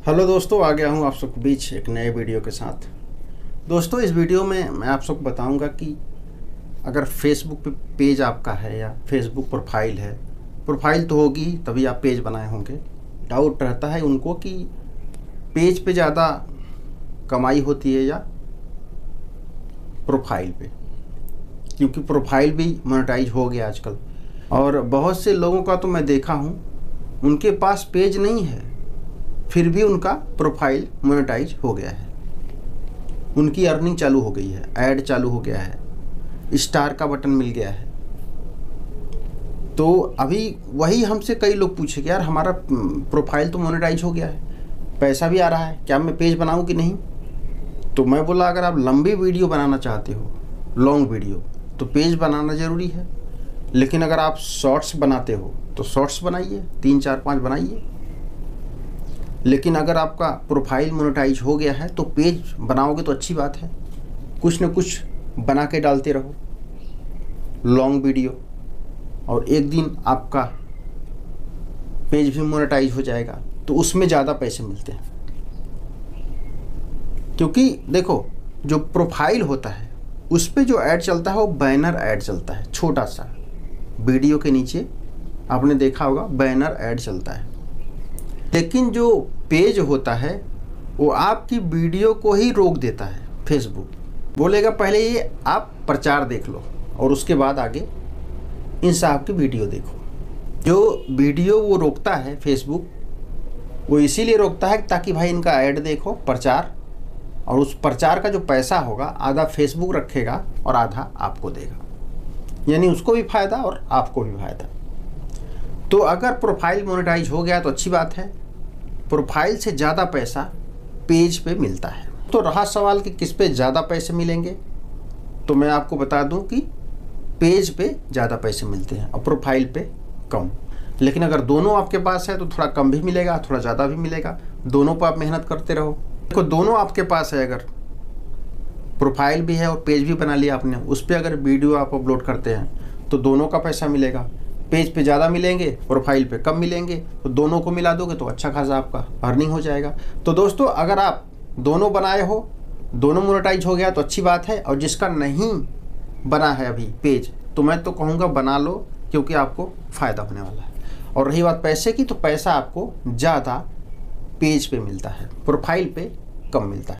Hello दोस्तों, आ गया हूँ आप सबके बीच एक नए वीडियो के साथ। दोस्तों, इस वीडियो में मैं आप सबको बताऊंगा कि अगर फेसबुक पे पेज आपका है या फेसबुक प्रोफाइल है, प्रोफाइल तो होगी तभी आप पेज बनाए होंगे। डाउट रहता है उनको कि पेज पे ज़्यादा कमाई होती है या प्रोफाइल पे, क्योंकि प्रोफाइल भी मोनेटाइज हो गया आजकल। और बहुत से लोगों का तो मैं देखा हूँ उनके पास पेज नहीं है फिर भी उनका प्रोफाइल मोनेटाइज हो गया है, उनकी अर्निंग चालू हो गई है, ऐड चालू हो गया है, स्टार का बटन मिल गया है। तो अभी वही हमसे कई लोग पूछे कि यार हमारा प्रोफाइल तो मोनेटाइज हो गया है, पैसा भी आ रहा है, क्या मैं पेज बनाऊं कि नहीं। तो मैं बोला अगर आप लंबी वीडियो बनाना चाहते हो, लॉन्ग वीडियो, तो पेज बनाना ज़रूरी है। लेकिन अगर आप शॉर्ट्स बनाते हो तो शॉर्ट्स बनाइए, 3 4 5 बनाइए। लेकिन अगर आपका प्रोफाइल मोनेटाइज हो गया है तो पेज बनाओगे तो अच्छी बात है, कुछ न कुछ बना के डालते रहो लॉन्ग वीडियो, और एक दिन आपका पेज भी मोनेटाइज हो जाएगा तो उसमें ज़्यादा पैसे मिलते हैं। क्योंकि देखो, जो प्रोफाइल होता है उस पर जो ऐड चलता है वो बैनर ऐड चलता है, छोटा सा वीडियो के नीचे आपने देखा होगा बैनर ऐड चलता है। लेकिन जो पेज होता है वो आपकी वीडियो को ही रोक देता है। फेसबुक बोलेगा पहले ये आप प्रचार देख लो और उसके बाद आगे इन साहब की वीडियो देखो। जो वीडियो वो रोकता है फेसबुक, वो इसीलिए रोकता है ताकि भाई इनका ऐड देखो, प्रचार, और उस प्रचार का जो पैसा होगा आधा फेसबुक रखेगा और आधा आपको देगा, यानी उसको भी फ़ायदा और आपको भी फ़ायदा। तो अगर प्रोफाइल मोनेटाइज हो गया तो अच्छी बात है, प्रोफाइल से ज़्यादा पैसा पेज पे मिलता है। तो रहा सवाल कि किस पे ज़्यादा पैसे मिलेंगे, तो मैं आपको बता दूं कि पेज पे ज़्यादा पैसे मिलते हैं और प्रोफाइल पे कम। लेकिन अगर दोनों आपके पास है तो थोड़ा कम भी मिलेगा, थोड़ा ज़्यादा भी मिलेगा, दोनों पर आप मेहनत करते रहो। देखो, दोनों आपके पास है, अगर प्रोफाइल भी है और पेज भी बना लिया आपने, उस पर अगर वीडियो आप अपलोड करते हैं तो दोनों का पैसा मिलेगा। पेज पे ज़्यादा मिलेंगे, प्रोफाइल पे कम मिलेंगे, तो दोनों को मिला दोगे तो अच्छा खासा आपका अर्निंग हो जाएगा। तो दोस्तों, अगर आप दोनों बनाए हो, दोनों मोनेटाइज हो गया तो अच्छी बात है। और जिसका नहीं बना है अभी पेज, तो मैं तो कहूँगा बना लो, क्योंकि आपको फ़ायदा होने वाला है। और रही बात पैसे की, तो पैसा आपको ज़्यादा पेज पे मिलता है, प्रोफाइल पे कम मिलता है।